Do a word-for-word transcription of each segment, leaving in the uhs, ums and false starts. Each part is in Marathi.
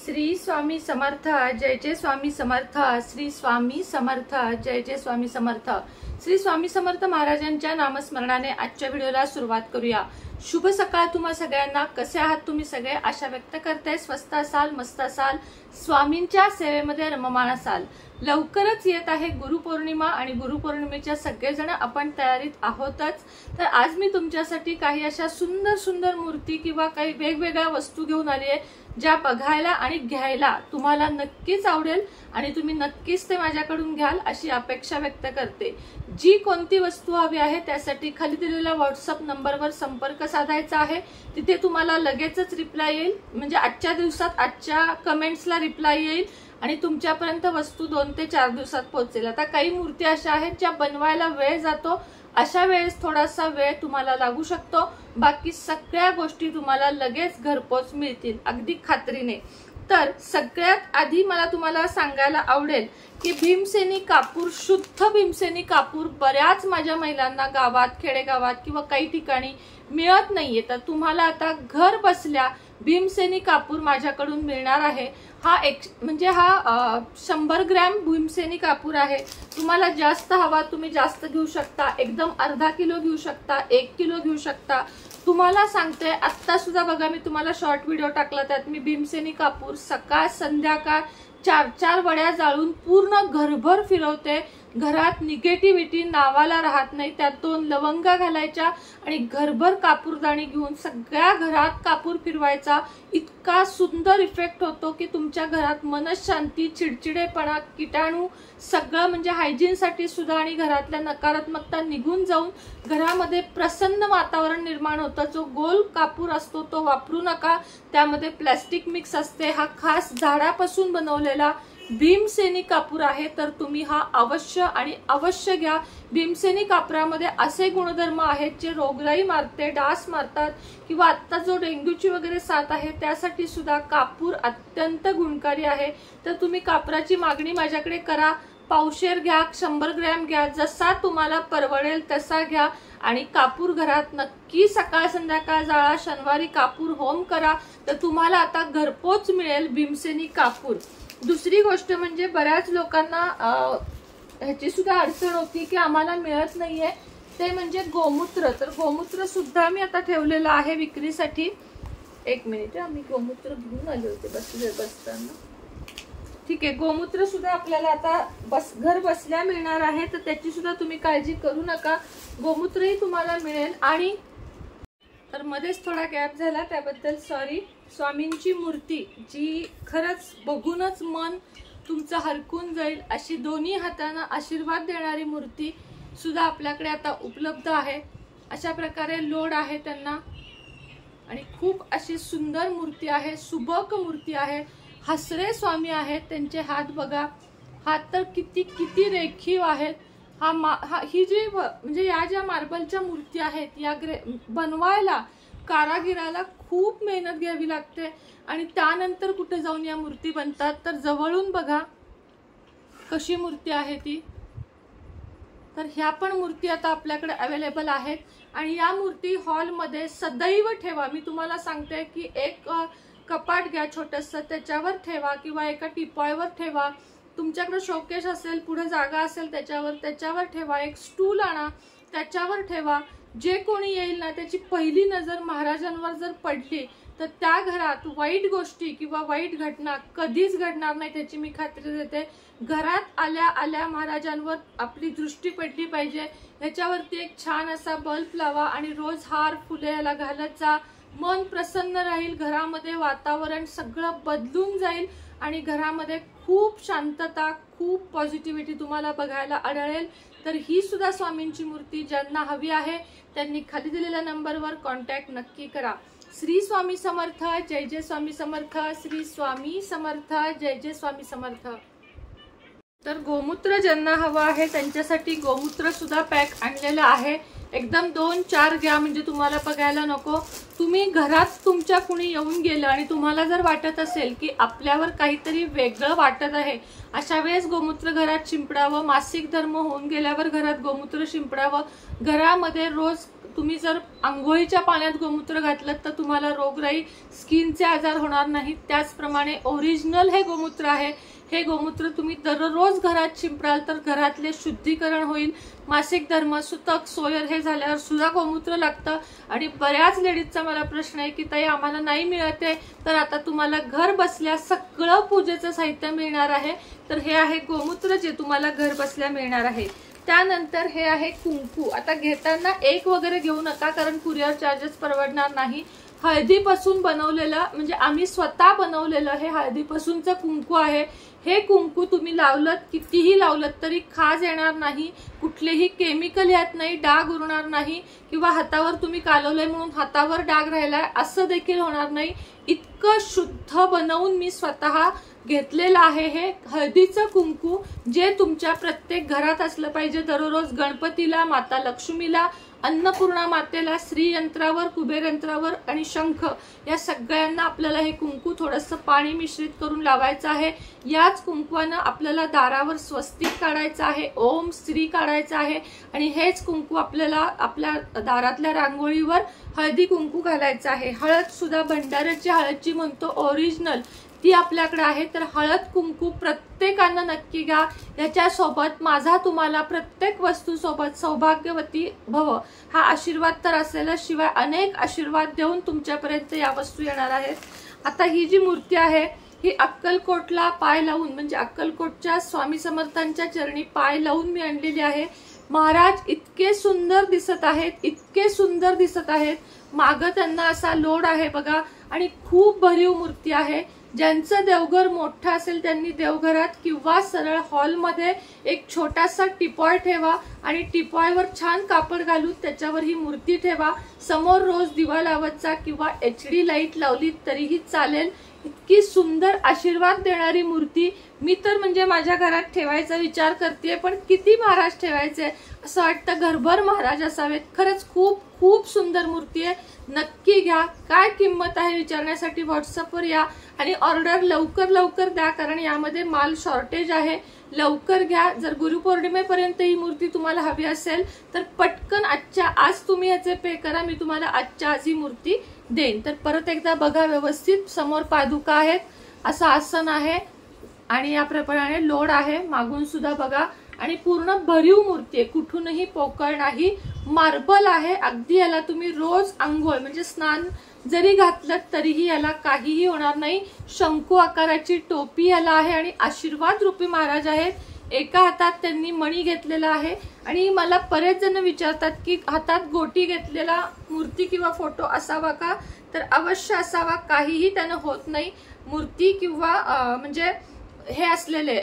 श्री स्वामी समर्थ जय जय स्वामी समर्थ श्री स्वामी समर्थ जय जय स्वामी समर्थ श्री स्वामी समर्थ महाराजांच्या नामस्मरणाने आजच्या व्हिडिओला सुरुवात करूया। शुभ सकाळ तुम्हा सगळ्यांना। कसे आहात तुम्ही सगळे? आशा व्यक्त करते स्वस्त असाल, मस्त असाल, स्वामींच्या सेवेमध्ये रममाण असाल। लवकरच येत आहे गुरुपौर्णिमा आणि गुरुपौर्णिमेच्या सगळेजण आपण तयारीत आहोतच। तर आज मी तुमच्यासाठी काही अशा सुंदर सुंदर मूर्ती किंवा काही वेगवेगळ्या वस्तू घेऊन आली आहे ज्या बघायला आणि घ्यायला तुम्हाला नक्कीच आवडेल आणि तुम्ही नक्कीच ते माझ्याकडून घ्याल अशी अपेक्षा व्यक्त करते। जी कोणती वस्तू हवी आहे त्यासाठी खाली दिलेल्या व्हॉट्सअप नंबरवर संपर्क साधायचा आहे। तिथे तुम्हाला लगेचच रिप्लाय येईल, म्हणजे आजच्या दिवसात आजच्या कमेंट्सला रिप्लाय येईल आणि तुमच्यापर्यंत वस्तू दोन ते चार दिवसात पोहोचेल। आता काही मूर्ती अशा आहेत ज्या बनवायला वेळ जातो, अशा वेळेस थोडासा वेळ तुम्हाला लागू शकतो, बाकी सगळ्या गोष्टी तुम्हाला लगेच घरपोच मिळतील अगदी खात्रीने। तर सगळ्यात आधी मला तुम्हाला सांगायला आवडेल की भीमसेनी कापूर, शुद्ध भीमसेनी कापूर बऱ्याच माझ्या महिलांना गावात, खेडेगावात किंवा काही ठिकाणी मिळत नाहीये। तर तुम्हाला आता घर बसल्या भीमसेनी कापूर माझ्याकडून मिळणार आहे। हा एक म्हणजे हा शंभर ग्रॅम भीमसेनी कापूर आहे। तुम्हाला जास्त हवा तुम्ही जास्त घेऊ शकता, एकदम अर्धा किलो घेऊ शकता, एक किलो घेऊ शकता। तुम्हाला सांगते आत्ता सुद्धा बघा, मी तुम्हाला शॉर्ट व्हिडिओ टाकला, त्यात मी भीमसेनी कापूर सकाळ संध्याकाळ चार चार वड्या जाळून पूर्ण घरभर फिरवते। घरात निगेटिव्हिटी नावाला राहत नाही। त्यात दोन लवंगा घालायच्या आणि घरभर कापूरदाणी घेऊन सगळ्या घरात कापूर फिरवायचा। इतका सुंदर इफेक्ट होतो की तुमच्या घरात मनशांती, चिडचिडेपणा, किटाणू सगळं म्हणजे हायजीन साठी सुद्धा आणि घरातल्या नकारात्मकता निघून जाऊन घरामध्ये प्रसन्न वातावरण निर्माण होतं। जो गोल कापूर असतो तो वापरू नका, त्यामध्ये प्लास्टिक मिक्स असते। हा खास झाडापासून बनवलेला भीमसेनी कापूर आहे, तर तुम्ही हा अवश्य आणि अवश्य घ्या। भीमसेनी कापरामध्ये असे गुणधर्म आहेत जे रोगराई मारते, डास मारतात किंवा आता जो डेंग्यूची वगैरे साथ आहे त्यासाठी सुद्धा कापूर अत्यंत गुणकारी आहे। तर तुम्ही कापराची मागणी माझ्याकडे करा, पावशेर घ्या, शंभर ग्रॅम घ्या, जसा तुम्हाला परवडेल तसा घ्या आणि कापूर घरात नक्की सकाळ संध्याकाळ जाळा। शनिवारी कापूर होम करा, तर तुम्हाला आता घरपोच मिळेल भीमसेनी कापूर। दुसरी गोष्ट म्हणजे बऱ्याच लोकांना ह्याची सुद्धा अडचण होती की आम्हाला मिळत नाहीये, ते म्हणजे गोमूत्र। तर गोमूत्र सुद्धा मी आता ठेवलेलं आहे विक्रीसाठी। एक मिनिट, आम्ही गोमूत्र घेऊन आले होते बसले बसताना। ठीक आहे, गोमूत्र सुद्धा आपल्याला आता बस घर बसल्या मिळणार आहे, तर त्याची सुद्धा तुम्ही काळजी करू नका, गोमूत्रही तुम्हाला मिळेल। आणि तर मध्येच थोडा गॅप झाला त्याबद्दल सॉरी। स्वामींची मूर्ती जी खरंच बघूनच मन तुमचं हरकून जाईल अशी दोन्ही हातांना आशीर्वाद देणारी मूर्ती सुद्धा आपल्याकडे आता उपलब्ध आहे। अशा प्रकारे लोड आहे त्यांना आणि खूप अशी सुंदर मूर्ती आहे, सुबक मूर्ती आहे। हसरे स्वामी आहेत, त्यांचे हात बघा, हात तर किती किती रेखीव आहेत। हा, हा ही जी म्हणजे या ज्या मार्बलच्या मूर्ती आहेत या बनवायला कारागिराला खूप मेहनत घ्यावी लागते आणि त्यानंतर कुठे जाऊन या मूर्ती बनतात। तर जवळून बघा कशी मूर्ती आहे ती। तर ह्या पण मूर्ती आता आपल्याकडे अवेलेबल आहेत आणि या मूर्ती हॉलमध्ये सदैव ठेवा। मी तुम्हाला सांगते की एक कपाट घ्या छोटंसं, त्याच्यावर ठेवा किंवा एका टिपॉयवर ठेवा। तुमच्याकडे शोकेस असेल, पुढे जागा असेल त्याच्यावर त्याच्यावर ठेवा। एक स्टूल आणा, त्याच्यावर ठेवा। जे कोणी येईल ना त्याची पहिली नजर महाराजांवर जर पडली तर त्या घरात वाईट गोष्टी किंवा वाईट घटना कधीच घडणार नाही, त्याची मी खात्री देते। घरात आल्या आल्या महाराजांवर आपली दृष्टी पडली पाहिजे। ह्याच्यावरती एक छान असा बल्ब लावा आणि रोज हार फुले याला घालत जा। मन प्रसन्न राहील, घरामध्ये वातावरण सगळं बदलून जाईल आणि घरामध्ये खूप शांतता, खूप पॉझिटिव्हिटी तुम्हाला बघायला आढळेल। तर ही सुद्धा स्वामींची मूर्ती ज्यांना हवी आहे त्यांनी खाली दिलेल्या नंबरवर कॉन्टॅक्ट नक्की करा। श्री स्वामी समर्थ जय जय स्वामी समर्थ श्री स्वामी समर्थ जय जय स्वामी समर्थ। तर गोमूत्र ज्यांना हवं आहे त्यांच्यासाठी गोमूत्र सुद्धा पॅक आणलेलं आहे। एकदम दोन चार घ्या, म्हणजे तुम्हाला बघायला नको। तुम्ही घरात तुमच्या कुणी येऊन गेलं आणि तुम्हाला जर वाटत असेल की आपल्यावर काहीतरी वेगळं वाटत आहे, अशा वेळेस गोमूत्र घरात शिंपडावं। मासिक धर्म होऊन गेल्यावर घरात गोमूत्र शिंपडावं। घरामध्ये रोज तुम्ही जर आंघोळीच्या पाण्यात गोमूत्र घातलं तर तुम्हाला रोगराई, स्किनचे आजार होणार नाहीत। त्याचप्रमाणे ओरिजिनल हे गोमूत्र आहे। हे गोमूत्र तुम्ही दररोज घरात शिंपडाल तर घरातले शुद्धीकरण होईल। मासिक धर्म, सुतक, सोयर हे झाल्यावर सुद्धा गोमूत्र लागतं। आणि बऱ्याच लेडीजचा मला प्रश्न आहे की ताई आम्हाला नाही मिळते, तर आता तुम्हाला घर बसल्या सगळं पूजेचं साहित्य मिळणार आहे। तर हे आहे गोमूत्र जे तुम्हाला घर बसल्या मिळणार आहे। त्यानंतर हे आहे कुंकू। आता घेताना एक वगैरे घेऊ नका, कारण कुरिअर चार्जेस परवडणार नाही। हळदीपासून बनवलेलं, म्हणजे आम्ही स्वतः बनवलेलं हे हळदीपासूनचं कुंकू आहे। हे कुंकू तुम्ही लावलत, कितीही लावलत तरी खाज येणार नाही, कुठलेही केमिकल यात नाही, डाग उरणार नाही, किंवा हातावर तुम्ही कालवलंय म्हणून हातावर डाग राहिलाय असं देखील होणार नाही। इतकं शुद्ध बनवून मी स्वतः घेतलेलं आहे हे हळदीचं कुंकू, जे तुमच्या प्रत्येक घरात असलं पाहिजे। दररोज गणपतीला, माता लक्ष्मीला, अन्नपूर्णा मातेला, श्री यंत्रावर, कुबेर यंत्रावर आणि शंख या सगळ्यांना आपल्याला हे कुंकू थोडंसं पाणी मिश्रित करून लावायचं आहे। याच कुंकवानं आपल्याला दारावर स्वस्तिक काढायचं आहे, ओम श्री काढायचं आहे, आणि हेच कुंकू आपल्याला आपल्या दारातल्या रांगोळीवर हळदी कुंकू घालायचं आहे। हळद सुद्धा भंडाऱ्याची हळद जी म्हणतो ओरिजिनल ती आपल्याकडे आहे। तर हळद कुंकू प्रत्येकानं नक्की घ्या। याच्यासोबत माझा तुम्हाला प्रत्येक वस्तू सोबत सौभाग्यवती भव हा आशीर्वाद तर असेल, शिवाय अनेक आशीर्वाद देऊन तुमच्यापर्यंत या वस्तू येणार आहेत। आता ही जी मूर्ती आहे ही अक्कलकोटला पाय लावून, म्हणजे अक्कलकोटच्या स्वामी समर्थांच्या चरणी पाय लावून मी आणलेली आहे। महाराज इतके सुंदर दिसत आहेत, इतके सुंदर दिसत आहेत। मागं त्यांना असा लोड आहे बघा, आणि खूप भरीव मूर्ती आहे। ज्यांचं देवघर मोठं असेल त्यांनी देवघरात किंवा सरळ हॉलमध्ये एक छोटासा टिपॉय ठेवा, आणि टिपॉयवर छान कापड घालून त्याच्यावर ही मूर्ती ठेवा। समोर रोज दिवा लावतचा किंवा एच डी लाईट लावली तरीही चालेल। इतकी सुंदर आशीर्वाद देणारी मूर्ती मी तर म्हणजे माझ्या घरात ठेवायचा विचार करते, पण किती महाराज ठेवायचे असं वाटतं, घरभर महाराज असावेत। खरंच खूप खूप सुंदर मूर्ती आहे, नक्की घ्या। काय किंमत आहे विचारण्यासाठी व्हॉट्सअपवर या आणि ऑर्डर लवकर लवकर द्या, कारण यामध्ये माल शॉर्टेज आहे। लवकर घ्या। जर गुरुपौर्णिमेपर्यंत ही मूर्ती तुम्हाला हवी असेल तर पटकन आजच्या आज तुम्ही याचे पे करा, मी तुम्हाला आजच्या आज ही मूर्ती देईन। तर परत एकदा बघा व्यवस्थित, समोर पादुका आहेत, असं आसन आहे आणि याप्रमाणे लोड आहे, मागून सुद्धा बघा, आणि पूर्ण भरीव मूर्ती आहे, कुठूनही पोकळ नाही। मार्बल आहे अगदी, याला तुम्ही रोज आंघोळ म्हणजे स्नान जरी घातलं तरीही याला काहीही होणार नाही। शंकू आकाराची टोपी याला आहे आणि आशीर्वाद रूपी महाराज आहेत। एका हातात त्यांनी मणी घेतलेला आहे, आणि मला बरेच जण विचारतात की हातात गोटी घेतलेला मूर्ती किंवा फोटो असावा का, तर अवश्य असावा, काहीही त्यानं होत नाही। मूर्ती किंवा म्हणजे हे असलेले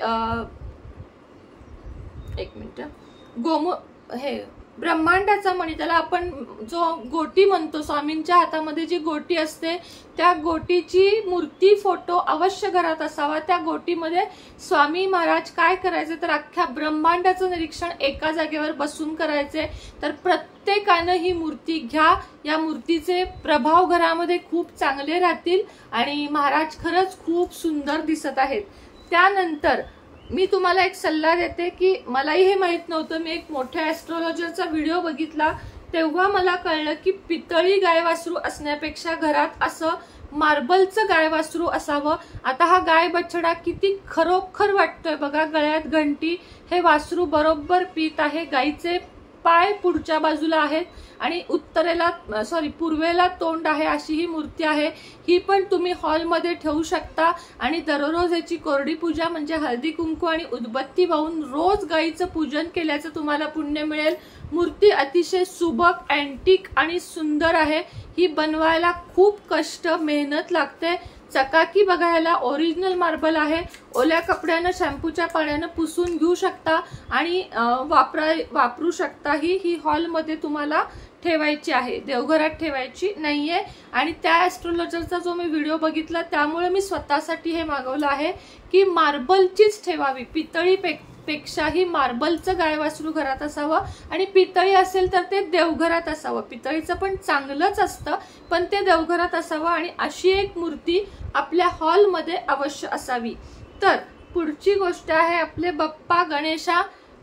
एक मिनिट गोमू हे ब्रह्मांडाचा मणी, त्याला आपण जो गोटी म्हणतो, स्वामींच्या हातामध्ये जी गोटी असते त्या गोटीची मूर्ती फोटो अवश्य घरात असावा। त्या गोटीमध्ये स्वामी महाराज काय करायचे तर अख्ख्या ब्रह्मांडाचं निरीक्षण एका जागेवर बसून करायचे। तर प्रत्येकानं ही मूर्ती घ्या, या मूर्तीचे प्रभाव घरामध्ये खूप चांगले राहतील आणि महाराज खरंच खूप सुंदर दिसत आहेत। त्यानंतर मी तुम्हाला एक सल्ला देते की मलाही हे माहित नव्हतं, मी एक मोठ्या ऍस्ट्रोलॉजरचा व्हिडिओ बघितला तेव्हा मला कळलं की पितळी गाय वासरू असण्यापेक्षा घरात असं मार्बलचं गाय वासरू असावं। आता हा गाय बछडा किती खरोखर वाटतोय बघा, गळ्यात घंटी, हे वासरू बरोबर पीत आहे। गायीचे पाय पुढच्या बाजूला आहेत आणि उत्तरेला सॉरी पूर्वेला तोंड आहे, अशी ही मूर्ती आहे। ही पण तुम्ही हॉलमध्ये ठेवू शकता आणि दररोज याची कोरडी पूजा म्हणजे हळदी कुंकू आणि उदबत्ती वाहून रोज गायीचं पूजन केल्याचं तुम्हाला पुण्य मिळेल। मूर्ती अतिशय सुबक, अँटिक आणि सुंदर आहे। ही बनवायला खूप कष्ट, मेहनत लागते। चकाकी बघायला ओरिजिनल मार्बल आहे। ओल्या कपड्यानं शॅम्पूच्या पाण्यानं पुसून घेऊ शकता आणि वापरा वापरू शकता। ही ही हॉलमध्ये तुम्हाला ठेवायची आहे, देवघरात ठेवायची नाहीये। आणि त्या ऍस्ट्रोलॉजरचा जो मी व्हिडिओ बघितला त्यामुळे मी स्वतःसाठी हे मागवलं आहे की मार्बलचीच ठेवावी, पितळी पेक्षाही मार्बलचं गाय वासरू घरात असावं, आणि पितळी असेल तर ते देवघरात असावं। पितळीचं पण चांगलंच असतं, पण ते देवघरात असावं, आणि अशी एक मूर्ती आपल्या हॉलमध्ये अवश्य असावी। तर पुढची गोष्ट आहे आपले बाप्पा गणेशा।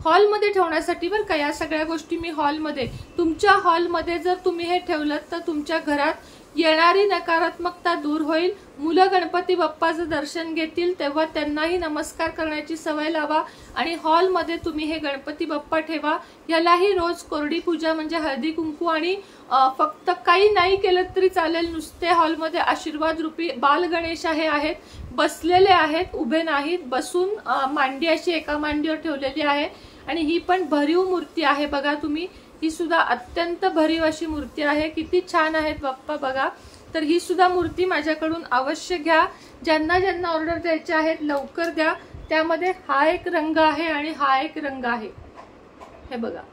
हॉलमध्ये ठेवण्यासाठी बरं का या सगळ्या गोष्टी मी हॉलमध्ये, तुमच्या हॉलमध्ये जर तुम्ही हे ठेवलं तर तुमच्या घरात येणारी नकारात्मकता दूर होईल. मुलं गणपती बाप्पाचं दर्शन घेतील तेव्हा त्यांनाही नमस्कार करण्याची सवय लावा आणि हॉलमध्ये तुम्ही हे गणपती बाप्पा ठेवा. यालाही रोज कोरडी पूजा म्हणजे हळदी कुंकू आणि फक्त काही नाही केलं तरी चालेल, नुसते हॉलमध्ये आशीर्वाद रूपी बाल गणेश हे आहेत, बसलेले आहेत, उभे नाहीत, बसून मांडी अशी एका मांडीवर ठेवलेली आहे आणि ही पण भरीव मूर्ती आहे बघा तुम्ही. ही सुद्धा अत्यंत भरीव अशी मूर्ती आहे. किती छान आहेत बाप्पा बघा. तर ही सुद्धा मूर्ती माझ्याकडून अवश्य घ्या. ज्यांना ज्यांना ऑर्डर द्यायचे आहेत लवकर द्या. त्यामध्ये हा एक रंग आहे आणि हा एक रंग आहे. हे बघा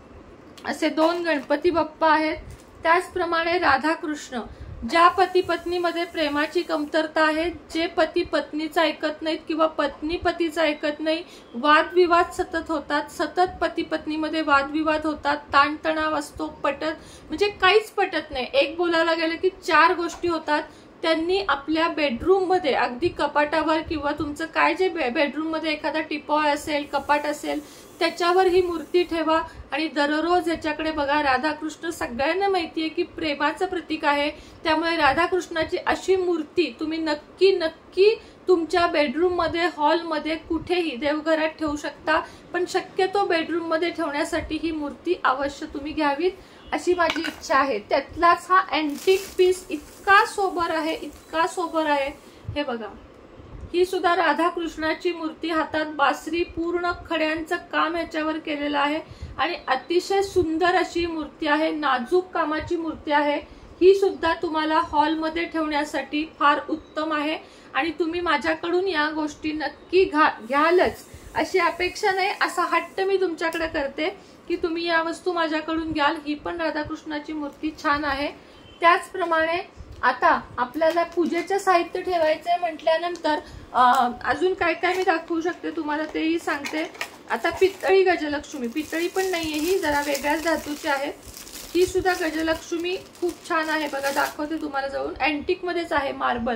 असे दोन गणपती बाप्पा आहेत. त्याचप्रमाणे राधाकृष्ण, ज्या पती पत्नीमध्ये प्रेमाची कमतरता आहे, जे पती पत्नीचं ऐकत नाहीत किंवा पत्नी पतीचं ऐकत नाही, वादविवाद सतत होतात, सतत पती पत्नीमध्ये वादविवाद होतात, ताणतणाव असतो, पटत म्हणजे काहीच पटत नाही, एक बोलायला गेलं की चार गोष्टी होतात, त्यांनी आपल्या बेडरूम मध्ये अगदी कपाटावर किंवा तुमचं काय जे बेडरूम मध्ये एखादा टिपॉय असेल, कपाट असेल, त्याच्यावर ही मूर्ती ठेवा आणि दररोज याच्याकडे बघा. राधाकृष्ण सगळ्यांना माहिती आहे की प्रेमाचं प्रतीक आहे, त्यामुळे राधाकृष्णाची अशी मूर्ती तुम्ही नक्की नक्की तुमच्या बेडरूम मध्ये, हॉल मध्ये, कुठेही देवघरात ठेवू शकता. पण शक्यतो बेडरूम मध्ये ठेवण्यासाठी ही मूर्ती अवश्य तुम्ही घ्यावीत अशी माझी इच्छा आहे. त्यातलाच हा अँटिक पीस इतका सोबर आहे, इतका सोबर आहे. हे बघा ही सुद्धा राधाकृष्णाची मूर्ती, हातात बासरी, पूर्ण खड्यांचं काम याच्यावर केलेलं आहे आणि अतिशय सुंदर अशी मूर्ती आहे. नाजूक कामाची मूर्ती आहे. ही सुद्धा तुम्हाला हॉलमध्ये ठेवण्यासाठी फार उत्तम आहे आणि तुम्ही माझ्याकडून या गोष्टी नक्की घ्यालच अशी अपेक्षा नाही, असा हट्ट मी तुमच्याकडे करते की तुम्ही या वस्तू माझ्याकडून घ्याल. ही पण राधाकृष्णाची मूर्ती छान आहे. त्याचप्रमाणे आता आपल्याला पूजेचं साहित्य ठेवायचंय म्हटल्यानंतर अजून काय काय मी दाखवू शकते तुम्हाला तेही सांगते. आता पितळी गजलक्ष्मी, पितळी पण नाहीये, ही जरा वेगळ्याच धातूची आहे. ही सुद्धा गजलक्ष्मी खूप छान आहे बघा, दाखवते तुम्हाला जवळून. अँटिक मध्येच आहे, मार्बल.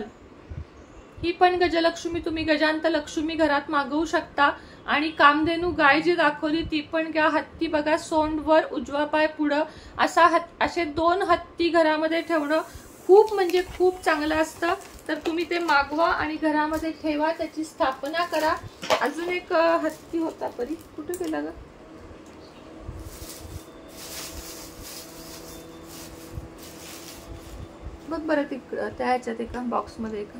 ही पण गजलक्ष्मी तुम्ही गजांत लक्ष्मी घरात मागवू शकता. आणि कामधेनू गाय जी दाखवली ती पण घ्या. हत्ती बघा, सोंडवर, उजवा पाय पुढं, असा हत्ती, असे दोन हत्ती घरामध्ये ठेवणं खूप म्हणजे खूप चांगलं असतं. तर तुम्ही ते मागवा आणि घरामध्ये ठेवा, त्याची स्थापना करा. अजून एक हत्ती होता, परी कुठे गेला ग? बघ बरं तिकडं त्या ह्याच्यात एका बॉक्स मध्ये एका.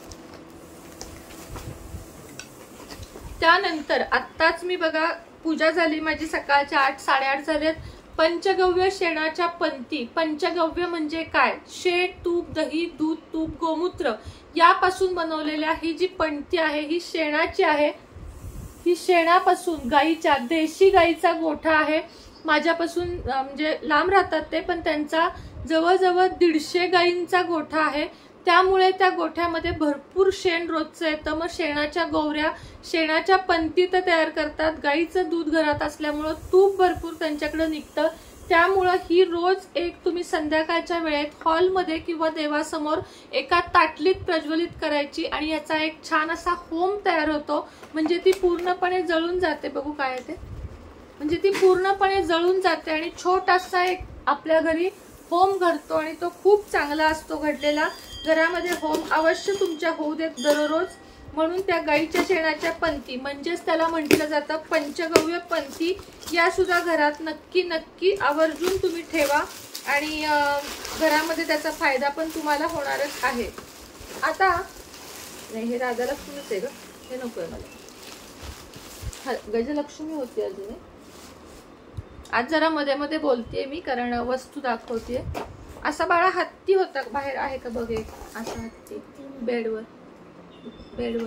त्यानंतर आत्ताच मी बघा पूजा झाली माझी, सकाळच्या आठ साडेआठ झालेत. पंचगव्य शेणाच्या पंती. पंचगव्य म्हणजे काय? शेण, तूप, दही, दूध, तूप, गोमूत्र यापासून बनवलेल्या ही जी पंती आहे ही शेणाची आहे. ही शेणापासून, गाईच्या, देशी गाईचा गोठा आहे. माझ्यापासून म्हणजे लांब राहतात ते, पण त्यांचा जवळजवळ दीडशे गाईंचा गोठा आहे. त्यामुळे त्या गोठ्यामध्ये भरपूर शेण रोजचं येतं. मग शेणाच्या गोवऱ्या, शेणाच्या पंती तर तयार करतात. गाईचं दूध घरात असल्यामुळं तूप भरपूर त्यांच्याकडे निघतं. त्यामुळं ही रोज एक तुम्ही संध्याकाळच्या वेळेत हॉलमध्ये किंवा देवासमोर एका ताटलीत प्रज्वलित करायची आणि याचा एक छान असा होम तयार होतो. म्हणजे ती पूर्णपणे जळून जाते. बघू काय ते, म्हणजे ती पूर्णपणे जळून जाते आणि छोटासा एक आपल्या घरी होम घडतो आणि तो खूप चांगला असतो घडलेला. घरामध्ये होम अवश्य तुमच्या होऊ देत दररोज. म्हणून त्या गाईच्या शेणाच्या पंती, म्हणजेच त्याला म्हटलं जातं पंचगव्य पंती, या सुद्धा घरात नक्की नक्की आवर्जून तुम्ही ठेवा आणि घरामध्ये त्याचा फायदा पण तुम्हाला होणारच आहे. आता नाही, हे राधालक्ष्मीच आहे ग, हे नकोय मला. गजलक्ष्मी होती अजून. आज जरा मध्ये मध्ये बोलतेय मी कारण वस्तू दाखवते. असा बाळा हत्ती होता बाहेर, आहे का बघ एक असा हत्ती बेडवर, बेडवर.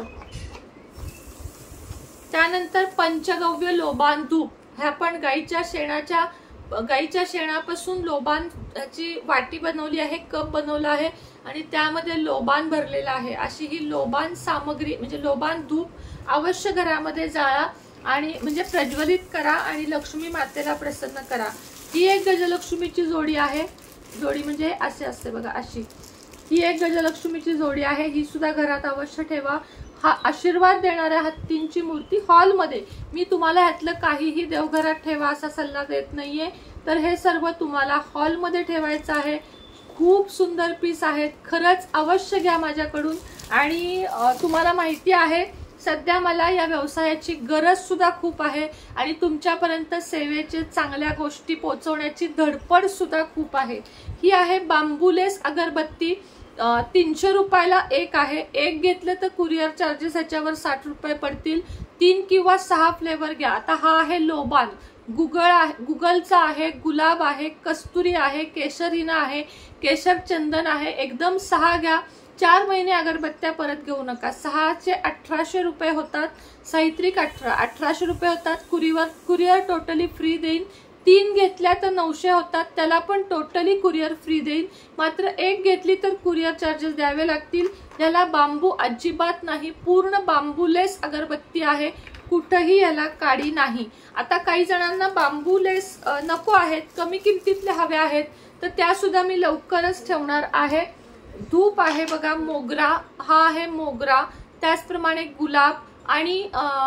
त्यानंतर पंचगव्य लोबान धूप. ह्या पण गाईच्या शेणाच्या, गाईच्या शेणापासून लोबान ह्याची वाटी बनवली आहे, कप बनवला आहे आणि त्यामध्ये लोबान भरलेला आहे. अशी ही लोबान सामग्री म्हणजे लोबान धूप अवश्य घरामध्ये जाळा आणि म्हणजे प्रज्वलित करा आणि लक्ष्मी मातेला प्रसन्न करा. ही एक गजलक्ष्मीची जोडी आहे. जोडी म्हणजे असे असते बघा, अशी. ही एक गजलक्ष्मीची जोडी आहे, ही सुद्धा घरात अवश्य ठेवा। हा आशीर्वाद देणाऱ्या हत्तींची मूर्ती हॉलमध्ये, मी तुम्हाला ह्यातलं काहीही देवघरात ठेवा असा सल्ला देत नाहीये, तर हे सर्व तुम्हाला हॉलमध्ये ठेवायचं आहे। खूप सुंदर पीस आहेत, खरंच अवश्य घ्या माझ्याकडून। आणि तुम्हाला माहिती आहे सध्या मला या व्यवसायाची गरज सुद्धा खूप आहे आणि तुमच्यापर्यंत सेवेचे चांगल्या गोष्टी पोहोचवण्याची धडपड सुद्धा खूप आहे। ही आहे बांबूलेस अगरबत्ती, तीनशे रुपयाला एक आहे। एक घेतलं तर कुरिअर चार्जेस ह्याच्यावर साठ रुपये पडतील। तीन किंवा सहा फ्लेवर घ्या। आता हा आहे लोबान, गुगळ आहे, गुगलचा आहे, गुलाब आहे, कस्तुरी आहे, केशरीना आहे, केशर चंदन आहे। एकदम सहा घ्या, चार महिने अगरबत्त्या परत घेऊ नका। सहाचे अठराशे रुपये होतात, साहित्रिक अठरा अठराशे रुपये होतात। कुरिअर कुरिअर टोटली फ्री देईन। तीन घेतल्या तर नऊशे होतात, त्याला पण टोटली कुरिअर फ्री देईन। मात्र एक घेतली तर कुरिअर चार्जेस द्यावे लागतील। याला बांबू अजिबात नाही, पूर्ण बांबूलेस अगरबत्ती आहे, कुठेही याला काडी नाही। आता काही जणांना बांबूलेस नको आहेत, कमी किमतीतले हवे आहेत, तर त्या सुद्धा मी लवकरच ठेवणार आहे। धूप आहे बघा, मोगरा, हा आहे मोगरा, त्याचप्रमाणे गुलाब आणि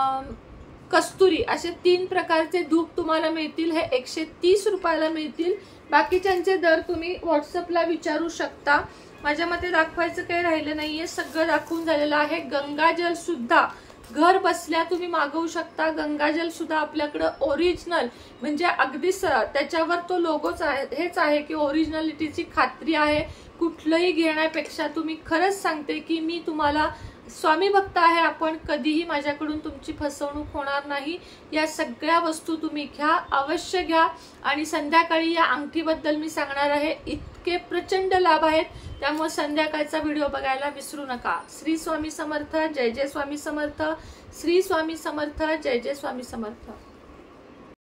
कस्तुरी, असे तीन प्रकारचे धूप तुम्हाला मिळतील। हे एकशे तीस रुपयाला मिळतील। बाकीच्यांचे दर तुम्ही व्हॉट्सअपला विचारू शकता। माझ्यामध्ये दाखवायचं काही राहिलं नाहीये, सगळं दाखवून झालेलं आहे। गंगाजल सुद्धा घर बसल्या तुम्ही मागवू शकता। गंगाजल सुद्धा आपल्याकडे ओरिजिनल, म्हणजे अगदी त्याच्यावर तो लोगोच आहे, हेच आहे की ओरिजिनलिटीची खात्री आहे। कुठलंही घेण्यापेक्षा तुम्ही खरंच सांगते की मी तुम्हाला स्वामी भक्त आहे, आपण कधीही माझ्याकडून तुमची फसवणूक होणार नाही। या सगळ्या वस्तू तुम्ही घ्या, अवश्य घ्या। आणि संध्याकाळी या अंगठीबद्दल मी सांगणार आहे, इतके प्रचंड लाभ आहेत, त्यामुळे संध्याकाळचा व्हिडिओ बघायला विसरू नका। श्री स्वामी समर्थ, जय जय स्वामी समर्थ, श्री स्वामी समर्थ, जय जय स्वामी समर्थ।